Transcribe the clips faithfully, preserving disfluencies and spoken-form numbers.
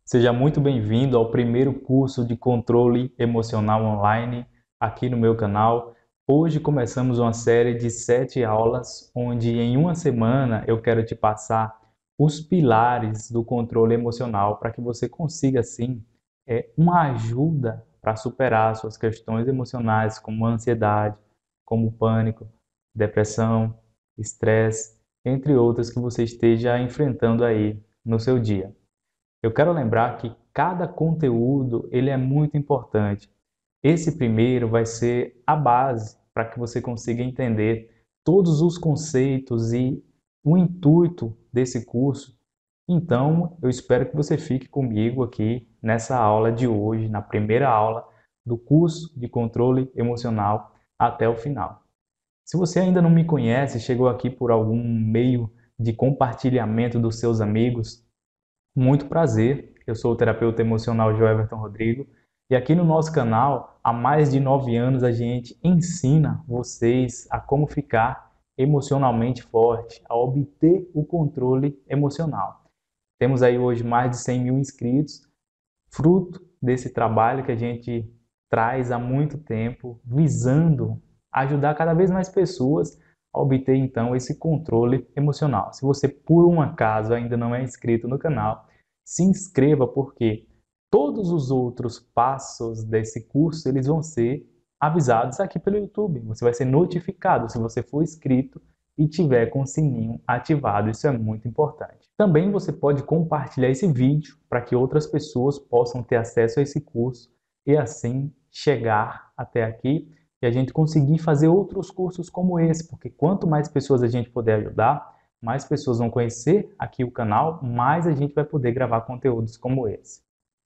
Seja muito bem-vindo ao primeiro curso de controle emocional online aqui no meu canal. Hoje começamos uma série de sete aulas, onde em uma semana eu quero te passar os pilares do controle emocional para que você consiga, assim, é, uma ajuda para superar suas questões emocionais, como ansiedade, como pânico, depressão, estresse, entre outras que você esteja enfrentando aí no seu dia. Eu quero lembrar que cada conteúdo ele é muito importante. Esse primeiro vai ser a base para que você consiga entender todos os conceitos e o intuito desse curso. Então, eu espero que você fique comigo aqui nessa aula de hoje, na primeira aula do curso de controle emocional até o final. Se você ainda não me conhece, chegou aqui por algum meio de compartilhamento dos seus amigos, muito prazer, eu sou o terapeuta emocional Joeverton Rodrigo e aqui no nosso canal, há mais de nove anos, a gente ensina vocês a como ficar emocionalmente forte, a obter o controle emocional. Temos aí hoje mais de cem mil inscritos, fruto desse trabalho que a gente traz há muito tempo, visando ajudar cada vez mais pessoas a obter então esse controle emocional. Se você por um acaso ainda não é inscrito no canal, se inscreva, porque todos os outros passos desse curso eles vão ser avisados aqui pelo YouTube. Você vai ser notificado se você for inscrito e tiver com o sininho ativado. Isso é muito importante. Também você pode compartilhar esse vídeo para que outras pessoas possam ter acesso a esse curso e assim chegar até aqui e a gente conseguir fazer outros cursos como esse, porque quanto mais pessoas a gente puder ajudar, mais pessoas vão conhecer aqui o canal, mais a gente vai poder gravar conteúdos como esse.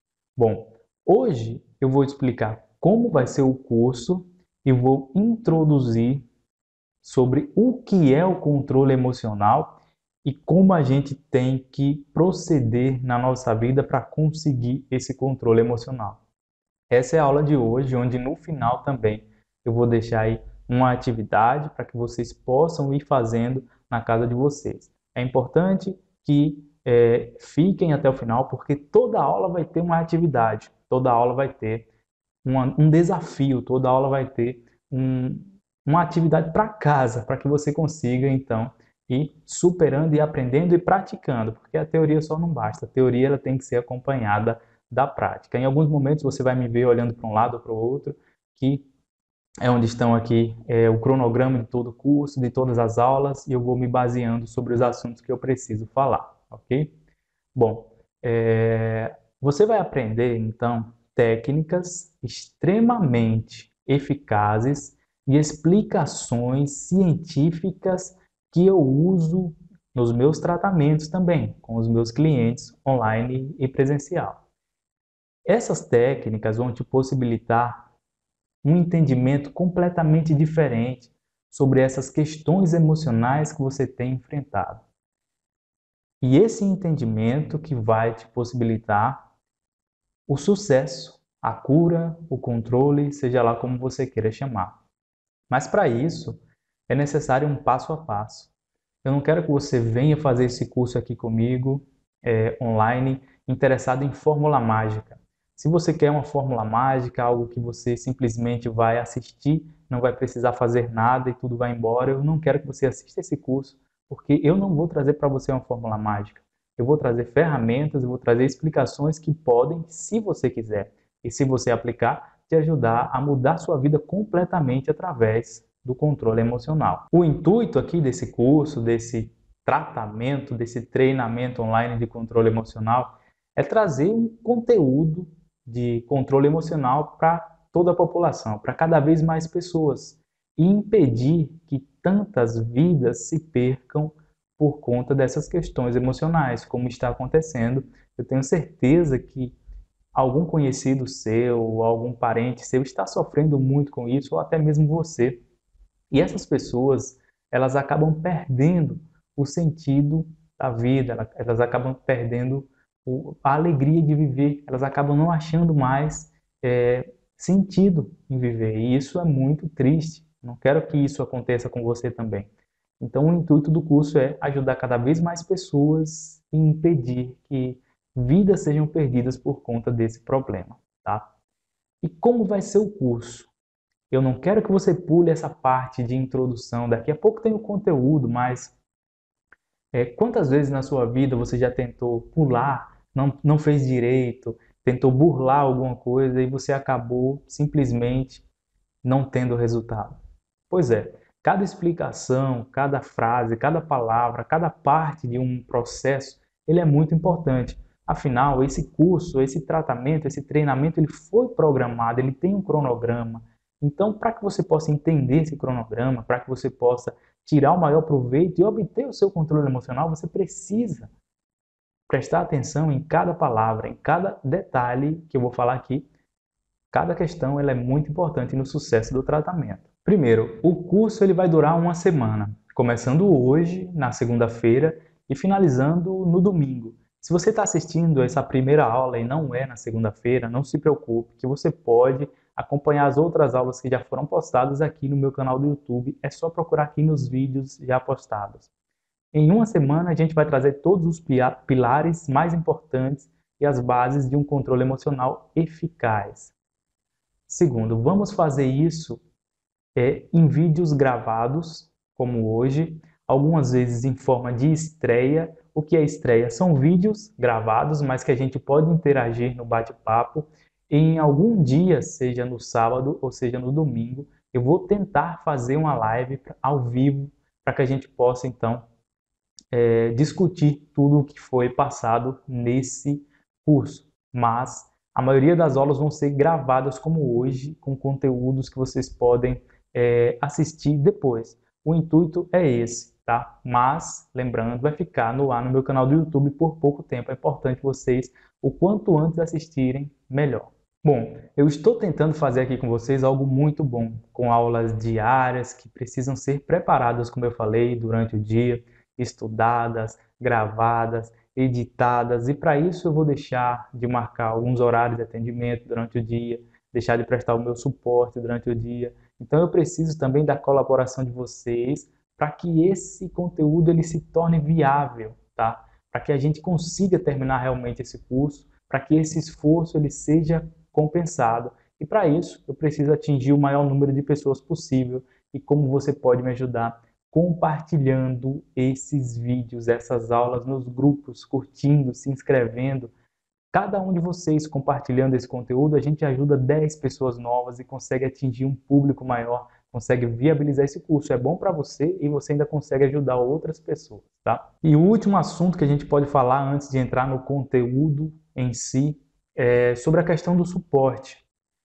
Bom, hoje eu vou explicar como vai ser o curso e vou introduzir sobre o que é o controle emocional e como a gente tem que proceder na nossa vida para conseguir esse controle emocional. Essa é a aula de hoje, onde no final também eu vou deixar aí uma atividade para que vocês possam ir fazendo na casa de vocês. É importante que é, fiquem até o final, porque toda aula vai ter uma atividade, toda aula vai ter uma, um desafio, toda aula vai ter um, uma atividade para casa, para que você consiga, então, ir superando e aprendendo e praticando, porque a teoria só não basta, a teoria ela tem que ser acompanhada da prática. Em alguns momentos você vai me ver olhando para um lado ou para o outro, que é onde estão aqui é, o cronograma de todo o curso, de todas as aulas, e eu vou me baseando sobre os assuntos que eu preciso falar, ok? Bom, é, você vai aprender, então, técnicas extremamente eficazes e explicações científicas que eu uso nos meus tratamentos também, com os meus clientes online e presencial. Essas técnicas vão te possibilitar um entendimento completamente diferente sobre essas questões emocionais que você tem enfrentado. E esse entendimento que vai te possibilitar o sucesso, a cura, o controle, seja lá como você queira chamar. Mas para isso é necessário um passo a passo. Eu não quero que você venha fazer esse curso aqui comigo, é, online, interessado em fórmula mágica. Se você quer uma fórmula mágica, algo que você simplesmente vai assistir, não vai precisar fazer nada e tudo vai embora, eu não quero que você assista esse curso, porque eu não vou trazer para você uma fórmula mágica. Eu vou trazer ferramentas, eu vou trazer explicações que podem, se você quiser, e se você aplicar, te ajudar a mudar sua vida completamente através do controle emocional. O intuito aqui desse curso, desse tratamento, desse treinamento online de controle emocional, é trazer um conteúdo de controle emocional para toda a população, para cada vez mais pessoas, e impedir que tantas vidas se percam por conta dessas questões emocionais, como está acontecendo. Eu tenho certeza que algum conhecido seu, algum parente seu está sofrendo muito com isso, ou até mesmo você. E essas pessoas, elas acabam perdendo o sentido da vida, elas acabam perdendo a alegria de viver, elas acabam não achando mais é, sentido em viver. E isso é muito triste. Não quero que isso aconteça com você também. Então, o intuito do curso é ajudar cada vez mais pessoas e impedir que vidas sejam perdidas por conta desse problema, tá? E como vai ser o curso? Eu não quero que você pule essa parte de introdução, daqui a pouco tem o conteúdo, mas é, quantas vezes na sua vida você já tentou pular, não, não fez direito, tentou burlar alguma coisa e você acabou simplesmente não tendo resultado? Pois é, cada explicação, cada frase, cada palavra, cada parte de um processo, ele é muito importante. Afinal, esse curso, esse tratamento, esse treinamento, ele foi programado, ele tem um cronograma. Então, para que você possa entender esse cronograma, para que você possa tirar o maior proveito e obter o seu controle emocional, você precisa prestar atenção em cada palavra, em cada detalhe que eu vou falar aqui. Cada questão ela é muito importante no sucesso do tratamento. Primeiro, o curso ele vai durar uma semana, começando hoje, na segunda-feira, e finalizando no domingo. Se você está assistindo essa primeira aula e não é na segunda-feira, não se preocupe, que você pode acompanhar as outras aulas que já foram postadas aqui no meu canal do YouTube. É só procurar aqui nos vídeos já postados. Em uma semana, a gente vai trazer todos os pilares mais importantes e as bases de um controle emocional eficaz. Segundo, vamos fazer isso é, em vídeos gravados, como hoje, algumas vezes em forma de estreia. O que é estreia? São vídeos gravados, mas que a gente pode interagir no bate-papo. Em algum dia, seja no sábado ou seja no domingo, eu vou tentar fazer uma live ao vivo para que a gente possa, então, é, discutir tudo o que foi passado nesse curso. Mas a maioria das aulas vão ser gravadas como hoje, com conteúdos que vocês podem é, assistir depois. O intuito é esse, tá? Mas, lembrando, vai ficar no ar no meu canal do YouTube por pouco tempo. É importante vocês, o quanto antes assistirem, melhor. Bom, eu estou tentando fazer aqui com vocês algo muito bom, com aulas diárias que precisam ser preparadas, como eu falei, durante o dia, estudadas, gravadas, editadas, e para isso eu vou deixar de marcar alguns horários de atendimento durante o dia, deixar de prestar o meu suporte durante o dia. Então eu preciso também da colaboração de vocês para que esse conteúdo ele se torne viável, tá? Para que a gente consiga terminar realmente esse curso, para que esse esforço ele seja compensado. E para isso eu preciso atingir o maior número de pessoas possível. E como você pode me ajudar? Compartilhando esses vídeos, essas aulas nos grupos, curtindo, se inscrevendo. Cada um de vocês compartilhando esse conteúdo, a gente ajuda dez pessoas novas e consegue atingir um público maior, consegue viabilizar esse curso. É bom para você e você ainda consegue ajudar outras pessoas, tá? E o último assunto que a gente pode falar antes de entrar no conteúdo em si é sobre a questão do suporte.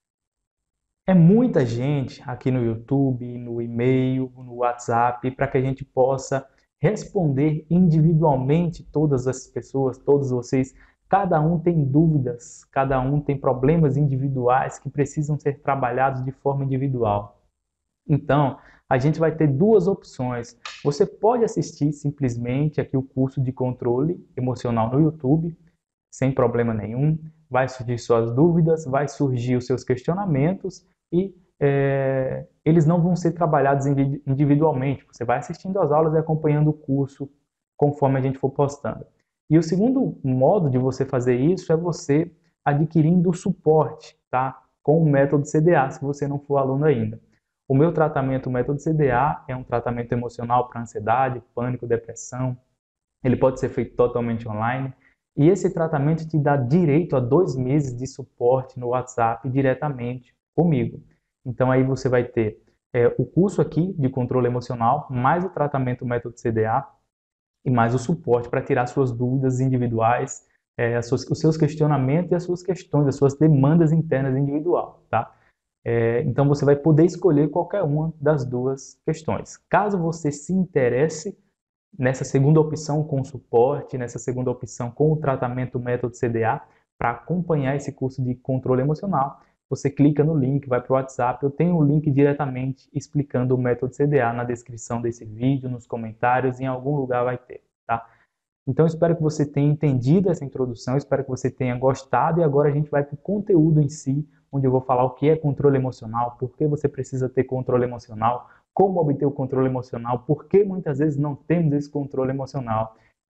É muita gente aqui no YouTube, no e-mail, no WhatsApp, para que a gente possa responder individualmente todas as pessoas, todos vocês. Cada um tem dúvidas, cada um tem problemas individuais que precisam ser trabalhados de forma individual. Então, a gente vai ter duas opções. Você pode assistir simplesmente aqui o curso de controle emocional no YouTube, sem problema nenhum. Vai surgir suas dúvidas, vai surgir os seus questionamentos e é, eles não vão ser trabalhados individualmente. Você vai assistindo as aulas e acompanhando o curso conforme a gente for postando. E o segundo modo de você fazer isso é você adquirindo o suporte, tá? Com o método C D A, se você não for aluno ainda. O meu tratamento, o método C D A, é um tratamento emocional para ansiedade, pânico, depressão. Ele pode ser feito totalmente online. E esse tratamento te dá direito a dois meses de suporte no WhatsApp diretamente comigo. Então aí você vai ter é, o curso aqui de controle emocional, mais o tratamento método C D A e mais o suporte para tirar suas dúvidas individuais, é, as suas, os seus questionamentos e as suas questões, as suas demandas internas individual, tá? É, então você vai poder escolher qualquer uma das duas questões. Caso você se interesse nessa segunda opção com o suporte, nessa segunda opção com o tratamento método C D A, para acompanhar esse curso de controle emocional, você clica no link, vai para o WhatsApp, eu tenho um link diretamente explicando o método C D A na descrição desse vídeo, nos comentários, em algum lugar vai ter, tá? Então espero que você tenha entendido essa introdução, espero que você tenha gostado e agora a gente vai para o conteúdo em si, onde eu vou falar o que é controle emocional, por que você precisa ter controle emocional, como obter o controle emocional, por que muitas vezes não temos esse controle emocional.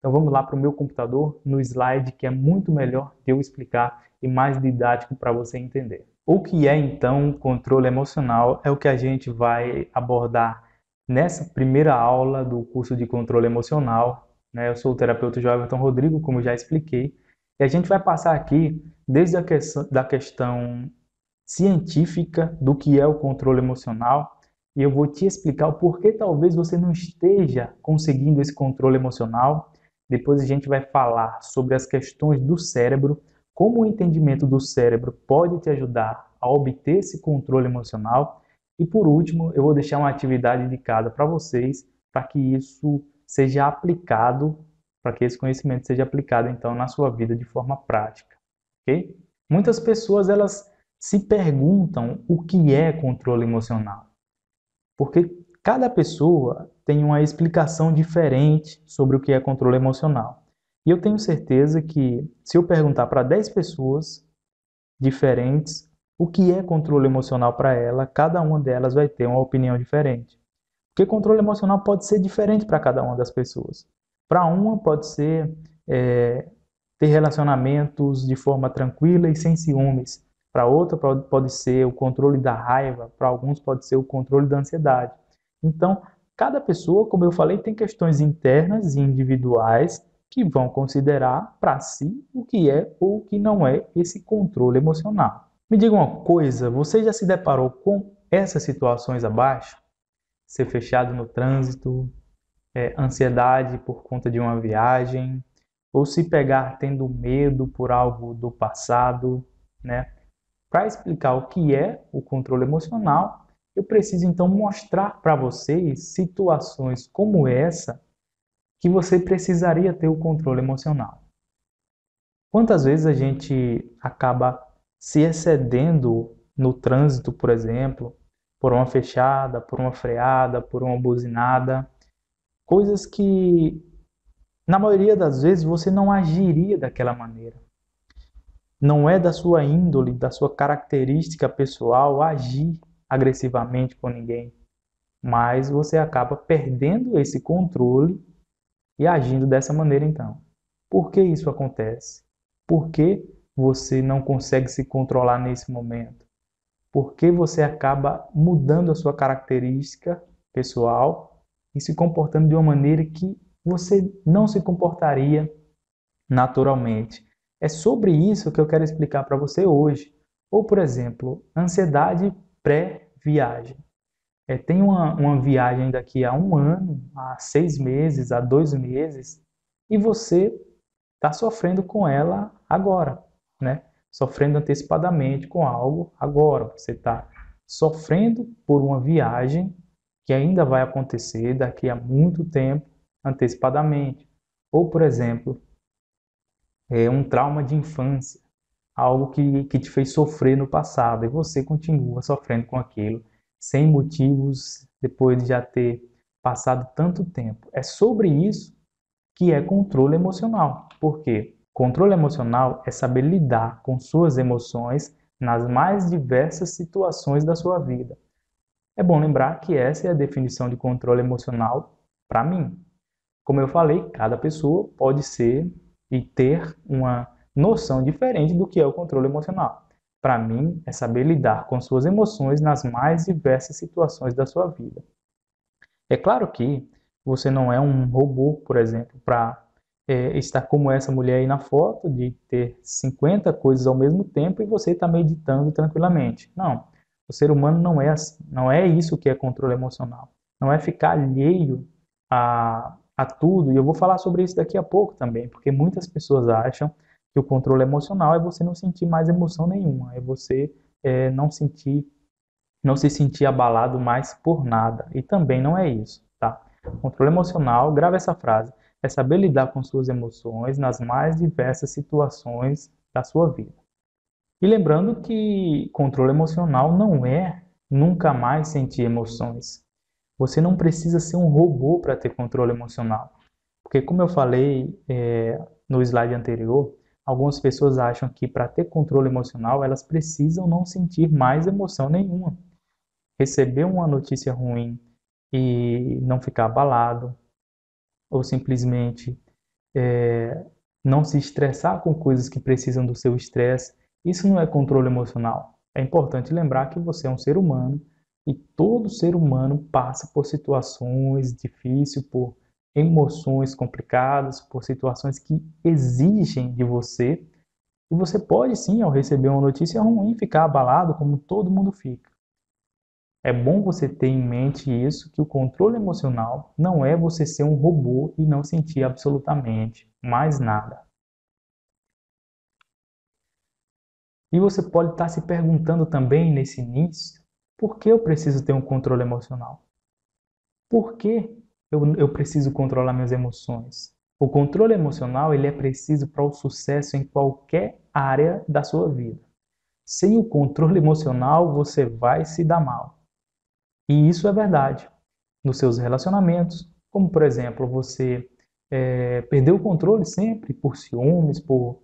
Então vamos lá para o meu computador, no slide que é muito melhor de eu explicar e mais didático para você entender. O que é então controle emocional é o que a gente vai abordar nessa primeira aula do curso de controle emocional, né? Eu sou o terapeuta Joelton Rodrigo, como já expliquei, e a gente vai passar aqui desde a questão, da questão científica do que é o controle emocional, e eu vou te explicar o porquê talvez você não esteja conseguindo esse controle emocional. Depois a gente vai falar sobre as questões do cérebro, como o entendimento do cérebro pode te ajudar a obter esse controle emocional. E por último, eu vou deixar uma atividade de casa para vocês, para que isso seja aplicado, para que esse conhecimento seja aplicado então na sua vida de forma prática, ok? Muitas pessoas elas se perguntam o que é controle emocional, porque cada pessoa tem uma explicação diferente sobre o que é controle emocional. E eu tenho certeza que se eu perguntar para dez pessoas diferentes o que é controle emocional para ela, cada uma delas vai ter uma opinião diferente. Porque controle emocional pode ser diferente para cada uma das pessoas. Para uma pode ser é, ter relacionamentos de forma tranquila e sem ciúmes. Para outra pode ser o controle da raiva, para alguns pode ser o controle da ansiedade. Então, cada pessoa, como eu falei, tem questões internas e individuais que vão considerar para si o que é ou o que não é esse controle emocional. Me diga uma coisa, você já se deparou com essas situações abaixo? Ser fechado no trânsito, é, ansiedade por conta de uma viagem, ou se pegar tendo medo por algo do passado, né? Para explicar o que é o controle emocional, eu preciso então mostrar para vocês situações como essa que você precisaria ter o controle emocional. Quantas vezes a gente acaba se excedendo no trânsito, por exemplo, por uma fechada, por uma freada, por uma buzinada, coisas que na maioria das vezes você não agiria daquela maneira. Não é da sua índole, da sua característica pessoal agir agressivamente com ninguém, mas você acaba perdendo esse controle e agindo dessa maneira então. Por que isso acontece? Por que você não consegue se controlar nesse momento? Por que você acaba mudando a sua característica pessoal e se comportando de uma maneira que você não se comportaria naturalmente? É sobre isso que eu quero explicar para você hoje. Ou, por exemplo, ansiedade pré-viagem. É, tem uma, uma viagem daqui a um ano, a seis meses, a dois meses, e você está sofrendo com ela agora, né? Sofrendo antecipadamente com algo agora. Você está sofrendo por uma viagem que ainda vai acontecer daqui a muito tempo, antecipadamente. Ou, por exemplo, é um trauma de infância, algo que, que te fez sofrer no passado e você continua sofrendo com aquilo, sem motivos, depois de já ter passado tanto tempo. É sobre isso que é controle emocional. Por quê? Controle emocional é saber lidar com suas emoções nas mais diversas situações da sua vida. É bom lembrar que essa é a definição de controle emocional para mim. Como eu falei, cada pessoa pode ser e ter uma noção diferente do que é o controle emocional. Para mim, é saber lidar com suas emoções nas mais diversas situações da sua vida. É claro que você não é um robô, por exemplo, para é, estar como essa mulher aí na foto, de ter cinquenta coisas ao mesmo tempo e você está meditando tranquilamente. Não, o ser humano não é assim. Não é isso que é controle emocional. Não é ficar alheio a, a tudo. E eu vou falar sobre isso daqui a pouco também, porque muitas pessoas acham que o controle emocional é você não sentir mais emoção nenhuma, é você é, não sentir não se sentir abalado mais por nada. E também não é isso, tá? Controle emocional, grava essa frase, é saber lidar com suas emoções nas mais diversas situações da sua vida. E lembrando que controle emocional não é nunca mais sentir emoções. Você não precisa ser um robô para ter controle emocional. Porque, como eu falei é, no slide anterior, algumas pessoas acham que para ter controle emocional elas precisam não sentir mais emoção nenhuma. Receber uma notícia ruim e não ficar abalado, ou simplesmente é, não se estressar com coisas que precisam do seu estresse. Isso não é controle emocional. É importante lembrar que você é um ser humano e todo ser humano passa por situações difíceis, por emoções complicadas, por situações que exigem de você. E você pode sim, ao receber uma notícia ruim, ficar abalado, como todo mundo fica. É bom você ter em mente isso, que o controle emocional não é você ser um robô e não sentir absolutamente mais nada. E você pode estar se perguntando também nesse início, por que eu preciso ter um controle emocional? Por que eu, eu preciso controlar minhas emoções? O controle emocional ele é preciso para o sucesso em qualquer área da sua vida. Sem o controle emocional, você vai se dar mal. E isso é verdade nos seus relacionamentos, como por exemplo, você é, perdeu o controle sempre por ciúmes, por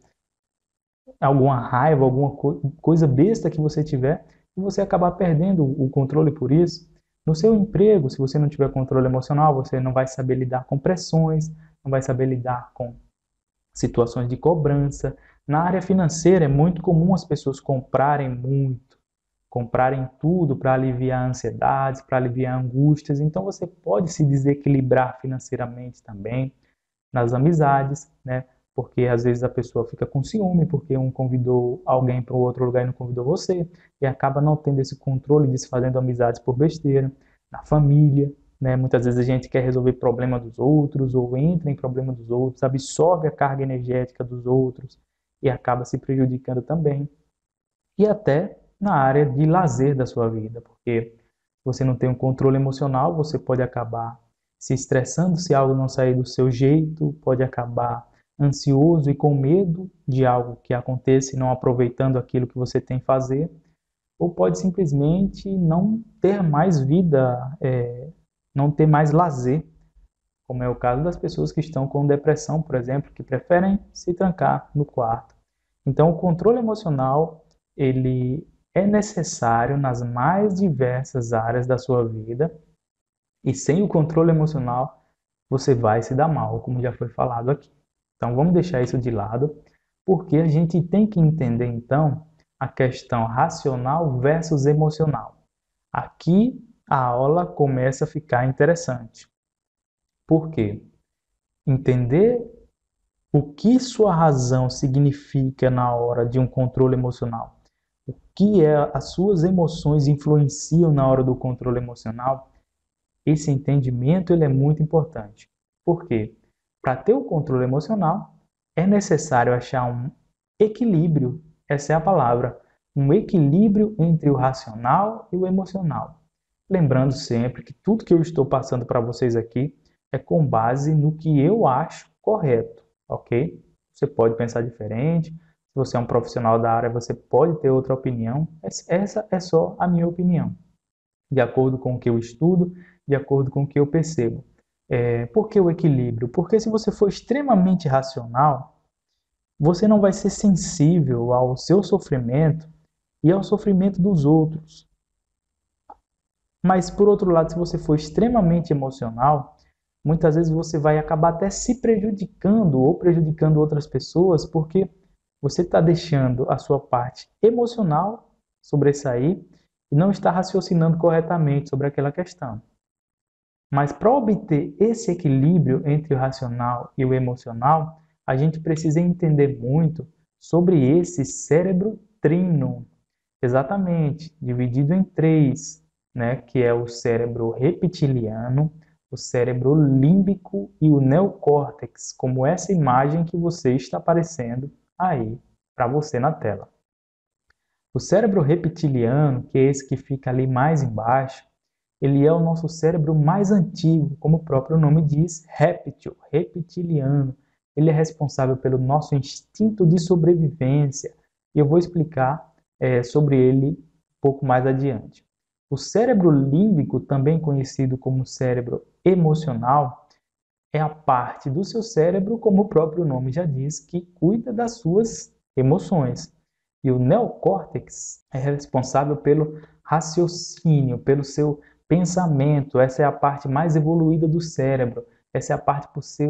alguma raiva, alguma co coisa besta que você tiver, e você acabar perdendo o controle por isso. No seu emprego, se você não tiver controle emocional, você não vai saber lidar com pressões, não vai saber lidar com situações de cobrança. Na área financeira, é muito comum as pessoas comprarem muito, comprarem tudo para aliviar ansiedades, para aliviar angústias. Então você pode se desequilibrar financeiramente também nas amizades, né? Porque às vezes a pessoa fica com ciúme porque um convidou alguém para o outro lugar e não convidou você, e acaba não tendo esse controle, desfazendo amizades por besteira. Na família, né? Muitas vezes a gente quer resolver problema dos outros ou entra em problema dos outros, absorve a carga energética dos outros e acaba se prejudicando também. E até na área de lazer da sua vida, porque se você não tem um controle emocional, você pode acabar se estressando se algo não sair do seu jeito, pode acabar ansioso e com medo de algo que aconteça e não aproveitando aquilo que você tem a fazer, ou pode simplesmente não ter mais vida, é, não ter mais lazer, como é o caso das pessoas que estão com depressão, por exemplo, que preferem se trancar no quarto. Então, o controle emocional, ele é necessário nas mais diversas áreas da sua vida, e sem o controle emocional, você vai se dar mal, como já foi falado aqui. Então, vamos deixar isso de lado, porque a gente tem que entender, então, a questão racional versus emocional. Aqui a aula começa a ficar interessante. Por quê? Entender o que sua razão significa na hora de um controle emocional, o que é as suas emoções influenciam na hora do controle emocional, esse entendimento ele é muito importante. Por quê? Para ter o controle emocional, é necessário achar um equilíbrio, essa é a palavra, um equilíbrio entre o racional e o emocional. Lembrando sempre que tudo que eu estou passando para vocês aqui é com base no que eu acho correto, ok? Você pode pensar diferente, se você é um profissional da área, você pode ter outra opinião, essa é só a minha opinião, de acordo com o que eu estudo, de acordo com o que eu percebo. É, por que o equilíbrio? Porque se você for extremamente racional, você não vai ser sensível ao seu sofrimento e ao sofrimento dos outros. Mas, por outro lado, se você for extremamente emocional, muitas vezes você vai acabar até se prejudicando ou prejudicando outras pessoas porque você está deixando a sua parte emocional sobressair e não está raciocinando corretamente sobre aquela questão. Mas para obter esse equilíbrio entre o racional e o emocional, a gente precisa entender muito sobre esse cérebro trino, exatamente, dividido em três, né, que é o cérebro reptiliano, o cérebro límbico e o neocórtex, como essa imagem que você está aparecendo aí para você na tela. O cérebro reptiliano, que é esse que fica ali mais embaixo, ele é o nosso cérebro mais antigo, como o próprio nome diz, réptil, reptiliano. Ele é responsável pelo nosso instinto de sobrevivência. E eu vou explicar é, sobre ele um pouco mais adiante. O cérebro límbico, também conhecido como cérebro emocional, é a parte do seu cérebro, como o próprio nome já diz, que cuida das suas emoções. E o neocórtex é responsável pelo raciocínio, pelo seu pensamento. Essa é a parte mais evoluída do cérebro. Essa é a parte por seu,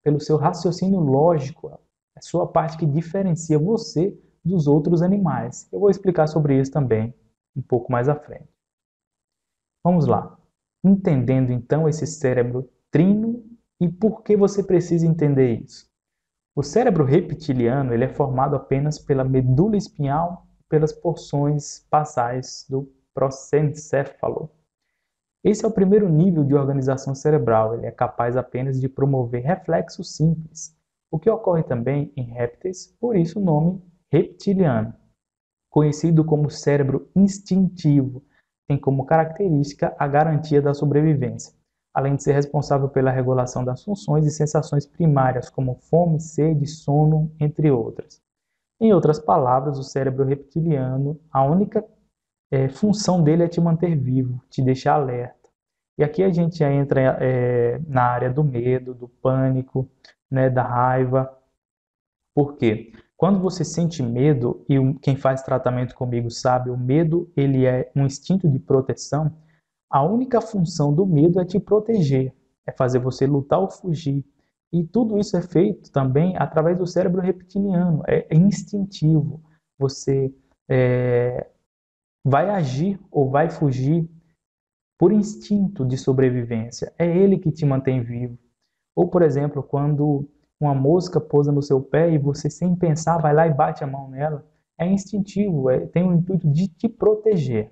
pelo seu raciocínio lógico, a sua parte que diferencia você dos outros animais. Eu vou explicar sobre isso também um pouco mais à frente. Vamos lá. Entendendo então esse cérebro trino e por que você precisa entender isso. O cérebro reptiliano ele é formado apenas pela medula espinhal e pelas porções basais do prosencéfalo. Esse é o primeiro nível de organização cerebral, ele é capaz apenas de promover reflexos simples, o que ocorre também em répteis, por isso o nome reptiliano. Conhecido como cérebro instintivo, tem como característica a garantia da sobrevivência, além de ser responsável pela regulação das funções e sensações primárias, como fome, sede, sono, entre outras. Em outras palavras, o cérebro reptiliano, a única é, função dele é te manter vivo, te deixar alerta. E aqui a gente já entra é, na área do medo, do pânico, né, da raiva. Por quê? Quando você sente medo, e quem faz tratamento comigo sabe, o medo ele é um instinto de proteção, a única função do medo é te proteger, é fazer você lutar ou fugir. E tudo isso é feito também através do cérebro reptiliano, é instintivo. Você é, vai agir ou vai fugir por instinto de sobrevivência. É ele que te mantém vivo. Ou, por exemplo, quando uma mosca pousa no seu pé e você, sem pensar, vai lá e bate a mão nela, é instintivo, é, tem o intuito de te proteger.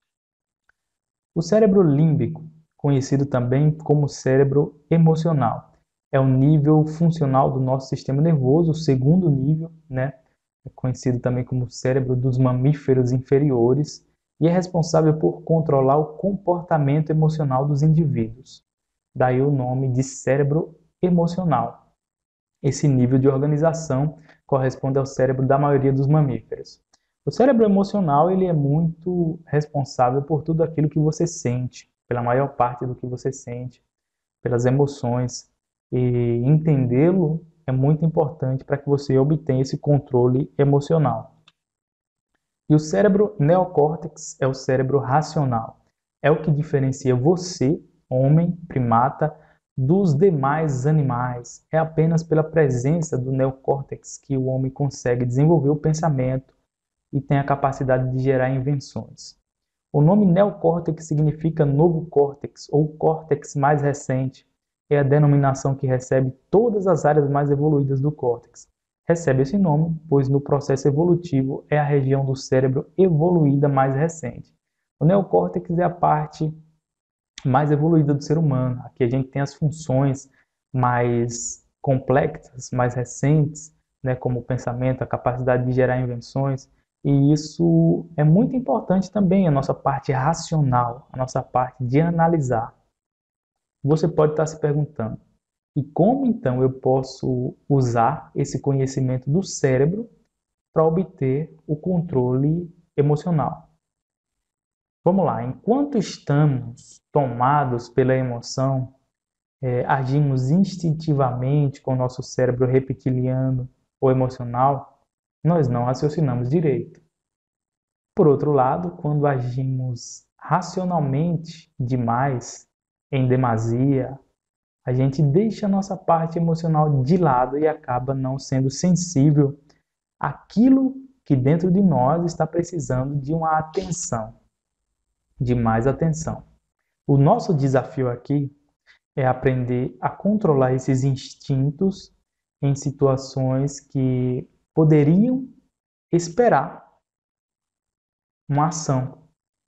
O cérebro límbico, conhecido também como cérebro emocional, é o nível funcional do nosso sistema nervoso, o segundo nível, né? É conhecido também como cérebro dos mamíferos inferiores, e é responsável por controlar o comportamento emocional dos indivíduos. Daí o nome de cérebro emocional. Esse nível de organização corresponde ao cérebro da maioria dos mamíferos. O cérebro emocional ele é muito responsável por tudo aquilo que você sente, pela maior parte do que você sente, pelas emoções. E entendê-lo é muito importante para que você obtenha esse controle emocional. E o cérebro neocórtex é o cérebro racional. É o que diferencia você, homem, primata, dos demais animais. É apenas pela presença do neocórtex que o homem consegue desenvolver o pensamento e tem a capacidade de gerar invenções. O nome neocórtex significa novo córtex ou córtex mais recente. É a denominação que recebe todas as áreas mais evoluídas do córtex. Recebe esse nome, pois no processo evolutivo é a região do cérebro evoluída mais recente. O neocórtex é a parte mais evoluída do ser humano. Aqui a gente tem as funções mais complexas, mais recentes, né, como o pensamento, a capacidade de gerar invenções. E isso é muito importante também, a nossa parte racional, a nossa parte de analisar. Você pode estar se perguntando, e como então eu posso usar esse conhecimento do cérebro para obter o controle emocional? Vamos lá, enquanto estamos tomados pela emoção, é, agimos instintivamente com o nosso cérebro reptiliano ou emocional, nós não raciocinamos direito. Por outro lado, quando agimos racionalmente demais, em demasia, a gente deixa a nossa parte emocional de lado e acaba não sendo sensível àquilo que dentro de nós está precisando de uma atenção, de mais atenção. O nosso desafio aqui é aprender a controlar esses instintos em situações que poderiam esperar uma ação.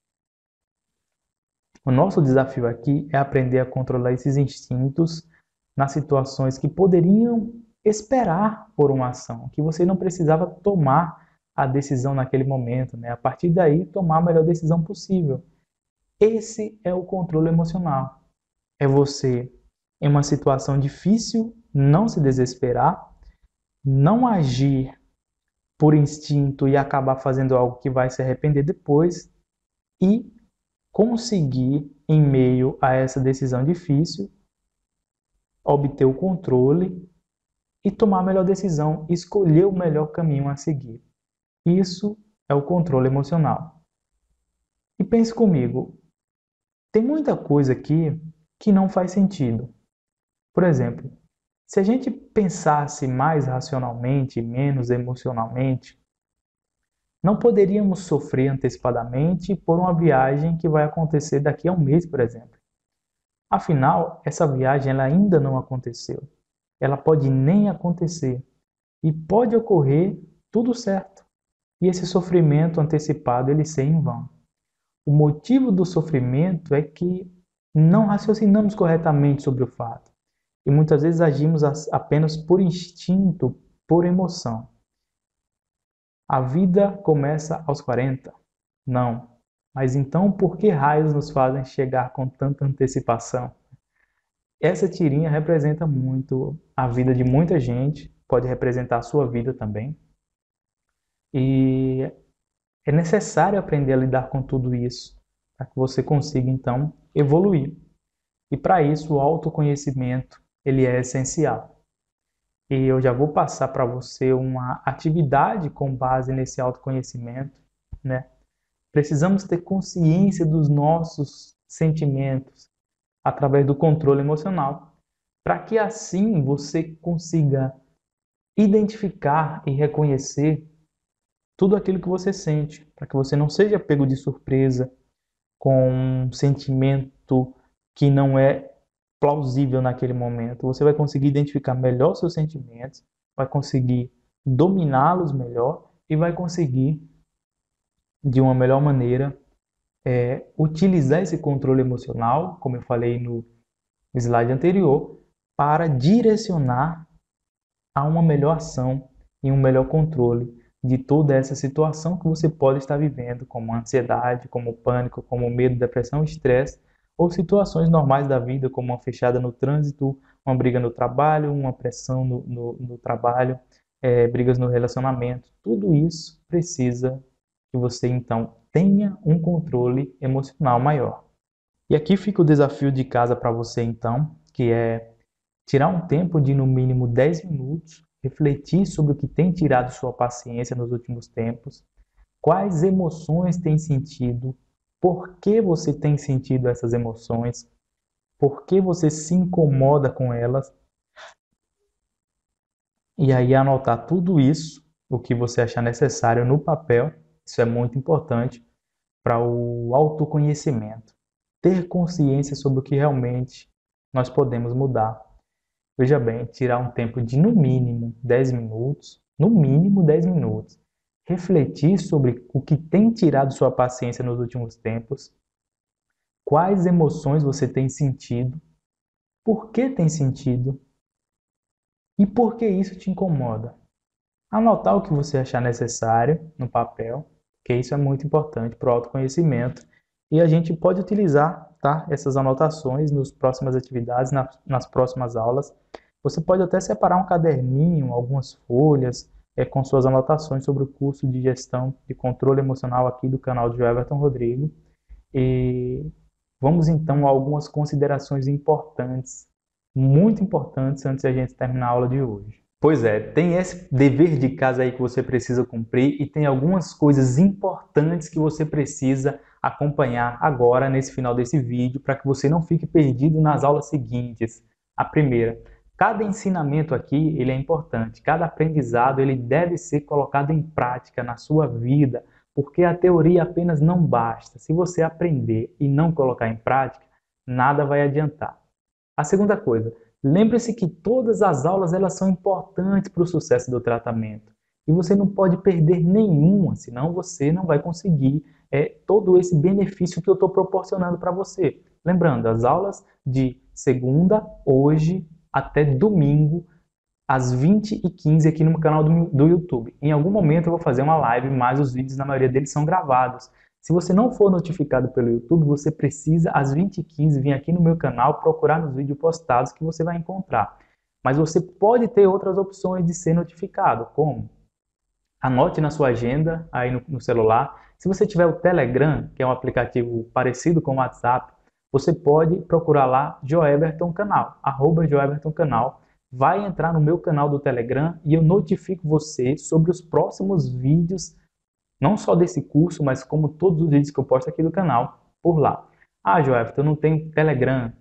O nosso desafio aqui é aprender a controlar esses instintos nas situações que poderiam esperar por uma ação, que você não precisava tomar a decisão naquele momento, né? A partir daí, tomar a melhor decisão possível. Esse é o controle emocional. É você, em uma situação difícil, não se desesperar, não agir por instinto e acabar fazendo algo que vai se arrepender depois e conseguir, em meio a essa decisão difícil, obter o controle e tomar a melhor decisão, escolher o melhor caminho a seguir. Isso é o controle emocional. E pense comigo, tem muita coisa aqui que não faz sentido. Por exemplo, Se a gente pensasse mais racionalmente e menos emocionalmente, não poderíamos sofrer antecipadamente por uma viagem que vai acontecer daqui a um mês, por exemplo. Afinal, essa viagem ela ainda não aconteceu. Ela pode nem acontecer e pode ocorrer tudo certo. E esse sofrimento antecipado ele ser em vão. O motivo do sofrimento é que não raciocinamos corretamente sobre o fato. E muitas vezes agimos apenas por instinto, por emoção. A vida começa aos quarenta? Não. Mas então por que raios nos fazem chegar com tanta antecipação? Essa tirinha representa muito a vida de muita gente, pode representar a sua vida também. E é necessário aprender a lidar com tudo isso, para que você consiga então evoluir. E para isso o autoconhecimento, ele é essencial. E eu já vou passar para você uma atividade com base nesse autoconhecimento, né? Precisamos ter consciência dos nossos sentimentos através do controle emocional, para que assim você consiga identificar e reconhecer tudo aquilo que você sente, para que você não seja pego de surpresa com um sentimento que não é plausível naquele momento. Você vai conseguir identificar melhor seus sentimentos, vai conseguir dominá-los melhor e vai conseguir, de uma melhor maneira, é, utilizar esse controle emocional, como eu falei no slide anterior, para direcionar a uma melhor ação e um melhor controle de toda essa situação que você pode estar vivendo, como ansiedade, como pânico, como medo, depressão, estresse, ou situações normais da vida, como uma fechada no trânsito, uma briga no trabalho, uma pressão no, no, no trabalho, é, brigas no relacionamento. Tudo isso precisa que você, então, tenha um controle emocional maior. E aqui fica o desafio de casa para você, então, que é tirar um tempo de, no mínimo, dez minutos, refletir sobre o que tem tirado sua paciência nos últimos tempos, quais emoções tem sentido, por que você tem sentido essas emoções, por que você se incomoda com elas, e aí anotar tudo isso, o que você achar necessário no papel. Isso é muito importante para o autoconhecimento. Ter consciência sobre o que realmente nós podemos mudar. Veja bem, tirar um tempo de no mínimo dez minutos, no mínimo dez minutos, refletir sobre o que tem tirado sua paciência nos últimos tempos, quais emoções você tem sentido, por que tem sentido e por que isso te incomoda. Anotar o que você achar necessário no papel, porque isso é muito importante para o autoconhecimento e a gente pode utilizar, tá, essas anotações nas próximas atividades, nas, nas próximas aulas. Você pode até separar um caderninho, algumas folhas, é, com suas anotações sobre o curso de gestão de controle emocional aqui do canal de Joeverton Rodrigo. E vamos então a algumas considerações importantes, muito importantes, antes de a gente terminar a aula de hoje. Pois é, tem esse dever de casa aí que você precisa cumprir e tem algumas coisas importantes que você precisa acompanhar agora nesse final desse vídeo para que você não fique perdido nas aulas seguintes. A primeira, cada ensinamento aqui ele é importante, cada aprendizado ele deve ser colocado em prática na sua vida, porque a teoria apenas não basta. Se você aprender e não colocar em prática, nada vai adiantar. A segunda coisa, lembre-se que todas as aulas elas são importantes para o sucesso do tratamento. E você não pode perder nenhuma, senão você não vai conseguir é, todo esse benefício que eu estou proporcionando para você. Lembrando, as aulas de segunda, hoje, até domingo, às vinte e quinze aqui no canal do, do YouTube. Em algum momento eu vou fazer uma live, mas os vídeos, na maioria deles, são gravados. Se você não for notificado pelo YouTube, você precisa, às vinte e quinze, vir aqui no meu canal, procurar nos vídeos postados que você vai encontrar. Mas você pode ter outras opções de ser notificado, como? Anote na sua agenda, aí no, no celular. Se você tiver o Telegram, que é um aplicativo parecido com o WhatsApp, você pode procurar lá Joeverton Canal, arroba Joeverton Canal. Vai entrar no meu canal do Telegram e eu notifico você sobre os próximos vídeos, não só desse curso, mas como todos os vídeos que eu posto aqui do canal, por lá. Ah, Joeverton, eu não tenho Telegram.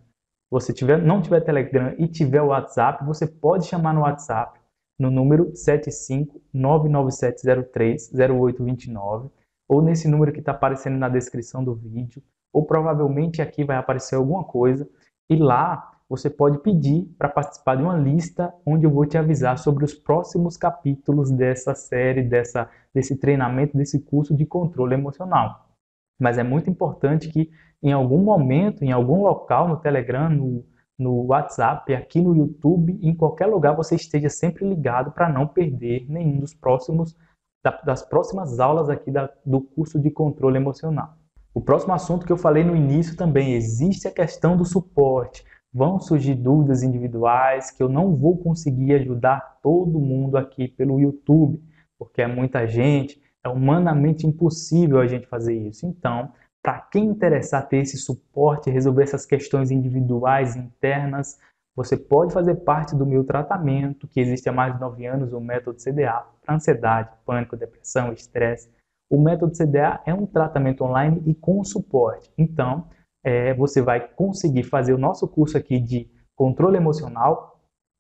você tiver, não tiver Telegram e tiver o WhatsApp, você pode chamar no WhatsApp no número sete cinco nove nove sete zero três zero oito dois nove ou nesse número que está aparecendo na descrição do vídeo, ou provavelmente aqui vai aparecer alguma coisa e lá você pode pedir para participar de uma lista onde eu vou te avisar sobre os próximos capítulos dessa série, dessa, desse treinamento, desse curso de controle emocional. Mas é muito importante que em algum momento, em algum local, no Telegram, no, no WhatsApp, aqui no YouTube, em qualquer lugar, você esteja sempre ligado para não perder nenhum dos próximos, das próximas aulas aqui da, do curso de controle emocional. O próximo assunto que eu falei no início também, existe a questão do suporte. Vão surgir dúvidas individuais que eu não vou conseguir ajudar todo mundo aqui pelo YouTube, porque é muita gente, é humanamente impossível a gente fazer isso. Então, para quem interessar ter esse suporte, resolver essas questões individuais, internas, você pode fazer parte do meu tratamento, que existe há mais de nove anos, o método C D A, para ansiedade, pânico, depressão, estresse. O método C D A é um tratamento online e com suporte. Então, é, você vai conseguir fazer o nosso curso aqui de controle emocional,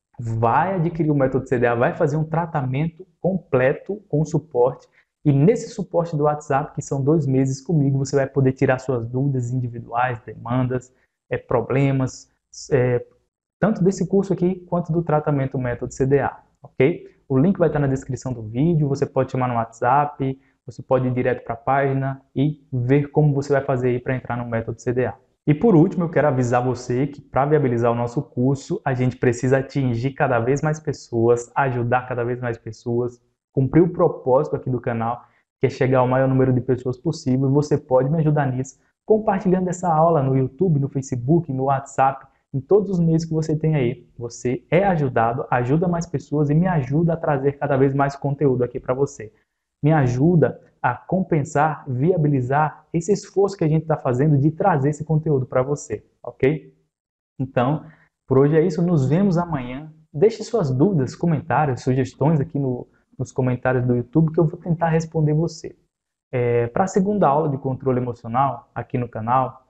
vai adquirir o método C D A, vai fazer um tratamento completo com suporte. E nesse suporte do WhatsApp, que são dois meses comigo, você vai poder tirar suas dúvidas individuais, demandas, é, problemas, é, tanto desse curso aqui quanto do tratamento método C D A, ok? O link vai estar na descrição do vídeo, você pode chamar no WhatsApp, você pode ir direto para a página e ver como você vai fazer aí para entrar no método C D A. E por último, eu quero avisar você que para viabilizar o nosso curso, a gente precisa atingir cada vez mais pessoas, ajudar cada vez mais pessoas, cumprir o propósito aqui do canal, que é chegar ao maior número de pessoas possível, e você pode me ajudar nisso, compartilhando essa aula no YouTube, no Facebook, no WhatsApp, em todos os meios que você tem aí. Você é ajudado, ajuda mais pessoas e me ajuda a trazer cada vez mais conteúdo aqui para você. Me ajuda a compensar, viabilizar esse esforço que a gente está fazendo de trazer esse conteúdo para você, ok? Então, por hoje é isso, nos vemos amanhã. Deixe suas dúvidas, comentários, sugestões aqui no, nos comentários do YouTube que eu vou tentar responder você. É, para a segunda aula de controle emocional aqui no canal,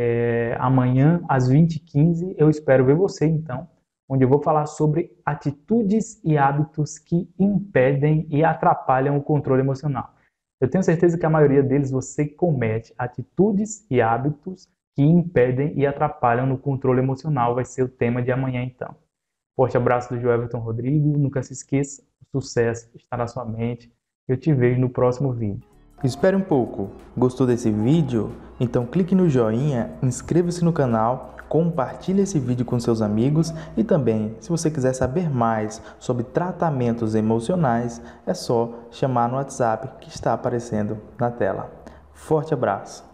é, amanhã às vinte e quinze eu espero ver você então, onde eu vou falar sobre atitudes e hábitos que impedem e atrapalham o controle emocional. Eu tenho certeza que a maioria deles você comete atitudes e hábitos que impedem e atrapalham no controle emocional, vai ser o tema de amanhã então. Forte abraço do Joelton Rodrigo, nunca se esqueça, o sucesso está na sua mente. Eu te vejo no próximo vídeo. Espere um pouco, gostou desse vídeo? Então clique no joinha, inscreva-se no canal, compartilhe esse vídeo com seus amigos e também, se você quiser saber mais sobre tratamentos emocionais, é só chamar no WhatsApp que está aparecendo na tela. Forte abraço!